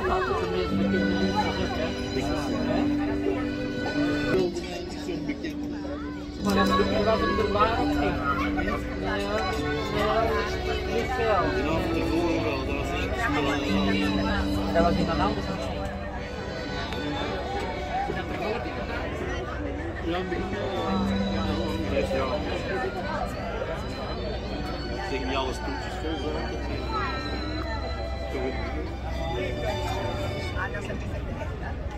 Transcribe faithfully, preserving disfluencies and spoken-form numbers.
altijd de meest bekende liedjes, hè? Maar dan moet je wat in de waarheid ging. Ja, ja, niet veel. Ja, tevoren wel, dat was echt snel. Dat was iemand anders aan het zingen. Ja, in het begin wel. Vijf jaar. Zeg niet alle stoeltjes vol zijn. Toch